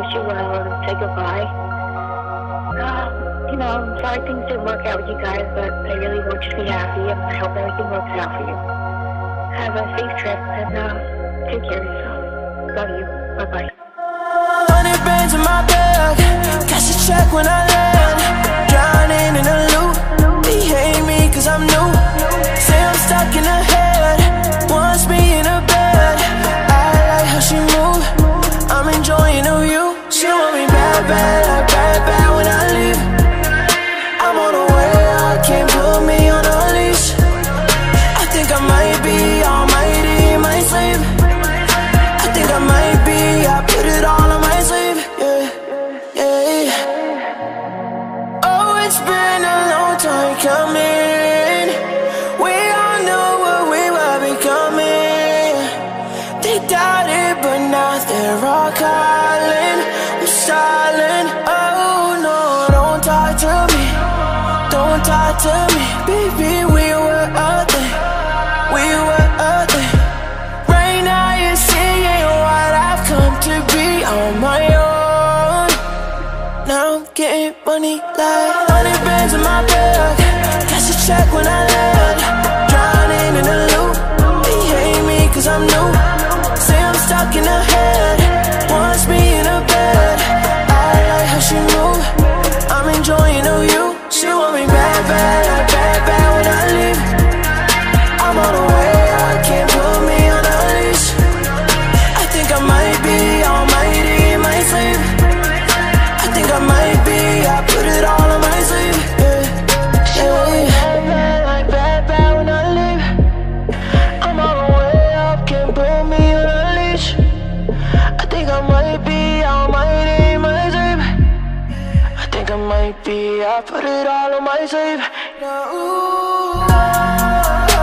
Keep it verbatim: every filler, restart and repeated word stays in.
wish you well and say goodbye. Uh, you know, I'm sorry things didn't work out with you guys, but I really want you to be happy, and I hope everything works out for you. Have a safe trip, and uh, take care of yourself. Love you. Bye-bye. Hundred bands in my bag, cash a check when I land. Drowning in a loop, they hate me cause I'm new. Say I'm stuck in her head, wants me in her bed. I like how she move, I'm enjoying her view. She want me bad, bad, like bad, bad when I leave. I'm on the way, I can't put me on a leash. I think I might be almighty in my sleep. I think I might be, I put it all on my sleeve. Yeah, yeah. Oh, it's been a long time coming. We all know what we were becoming. They doubted, but now they're all calling. I'm silent. Oh no, don't talk to me. Don't talk to me, baby. We were a thing. We were a thing. Right now you're seeing what I've come to be on my own. Now I'm getting money like hundred bands in my bag. Cash a check when I land. Drowning in a loop, they hate me cause I'm new. Say I'm stuck in her head, wants me in her bed. I like how she move, I'm enjoying her view. She want me bad, bad, like bad, bad when I leave. I'm on the way, I can't put me on a leash. I think I might be almighty in my sleep. I think I might be, I put it all on my sleeve. Yeah, yeah. Bad, bad, like bad, bad when I leave. I'm on the way up, can't put me on a leash. I think I might be almighty in my sleep. I think I might be, I put it all on my sleeve. Now, ooh,